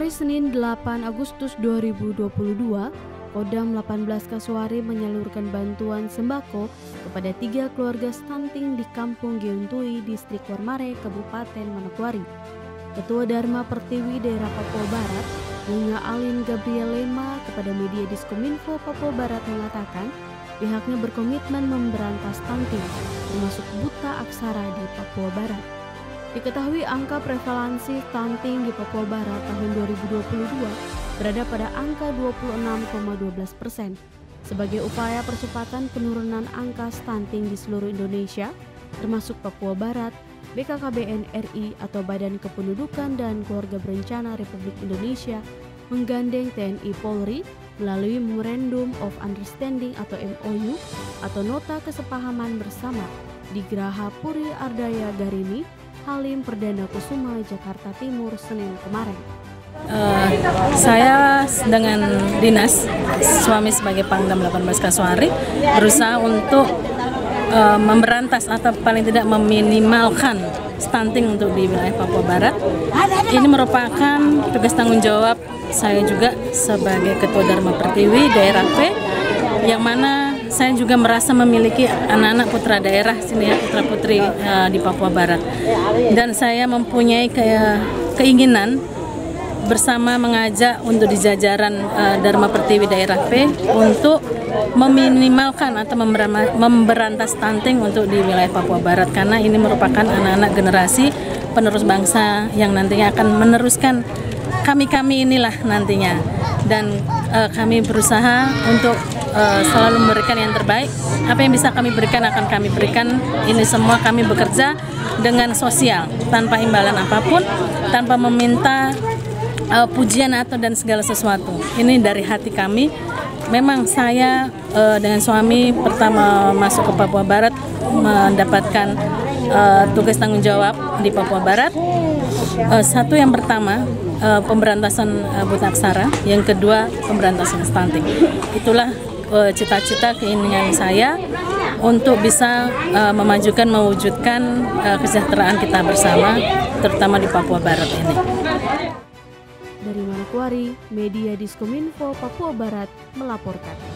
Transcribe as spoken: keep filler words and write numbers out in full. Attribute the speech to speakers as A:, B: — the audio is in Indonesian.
A: Manokwari, Senin delapan Agustus dua ribu dua puluh dua, Kodam delapan belas Kasuari menyalurkan bantuan sembako kepada tiga keluarga stunting di Kampung Geuntui, Distrik Warmare, Kabupaten Manokwari. Ketua Dharma Pertiwi Daerah Papua Barat, Bunga Alin Gabriel Lema, kepada media Diskominfo Papua Barat mengatakan pihaknya berkomitmen memberantas stunting, termasuk buta aksara di Papua Barat. Diketahui angka prevalensi stunting di Papua Barat tahun dua ribu dua puluh dua berada pada angka dua puluh enam koma dua belas persen. Sebagai upaya percepatan penurunan angka stunting di seluruh Indonesia, termasuk Papua Barat, B K K B N R I atau Badan Kependudukan dan Keluarga Berencana Republik Indonesia menggandeng T N I Polri melalui Memorandum of Understanding atau M O U atau Nota Kesepahaman Bersama di Geraha Puri Ardaya Garini, Halim Perdana Kusuma, Jakarta Timur, Senin kemarin.
B: Uh, saya dengan dinas suami sebagai Pangdam delapan belas Kasuari berusaha untuk uh, memberantas atau paling tidak meminimalkan stunting untuk di wilayah Papua Barat. Ini merupakan tugas tanggung jawab saya juga sebagai Ketua Dharma Pertiwi Daerah P, yang mana saya juga merasa memiliki anak-anak putra daerah sini ya, putra putri uh, di Papua Barat, dan saya mempunyai ke, keinginan bersama mengajak untuk di jajaran uh, Dharma Pertiwi Daerah P untuk meminimalkan atau memberantas stunting untuk di wilayah Papua Barat, karena ini merupakan anak-anak generasi penerus bangsa yang nantinya akan meneruskan kami-kami inilah nantinya, dan uh, kami berusaha untuk uh, selalu memberikan yang terbaik. Apa yang bisa kami berikan akan kami berikan. Ini semua kami bekerja dengan sosial, tanpa imbalan apapun, tanpa meminta uh, pujian atau dan segala sesuatu. Ini dari hati kami. Memang saya uh, dengan suami pertama masuk ke Papua Barat mendapatkan uh, tugas tanggung jawab di Papua Barat. Uh, satu yang pertama uh, pemberantasan uh, buta aksara, yang kedua pemberantasan stunting. Itulah cita-cita uh, keinginan saya untuk bisa uh, memajukan, mewujudkan uh, kesejahteraan kita bersama, terutama di Papua Barat ini.
A: Dari Manokwari, media Diskominfo Papua Barat melaporkan.